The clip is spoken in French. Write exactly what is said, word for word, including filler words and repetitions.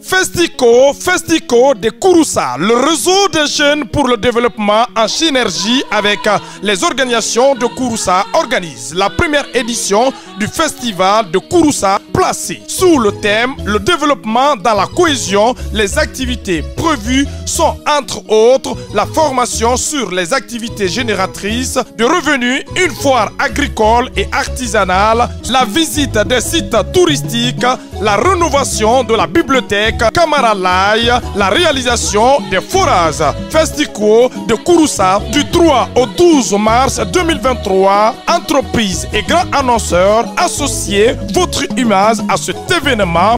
Festico, Festico de Kouroussa, le réseau des jeunes pour le développement en synergie avec les organisations de Kouroussa, organise la première édition du festival de Kouroussa placé sous le thème le développement dans la cohésion. Les activités prévues sont entre autres la formation sur les activités génératrices de revenus, une foire agricole et artisanale, la visite des sites touristiques, la rénovation de la bibliothèque Camara Laye, la réalisation des forages. Festico de Kouroussa du trois au douze mars deux mille vingt-trois. Entreprises et grands annonceurs, associez votre image à cet événement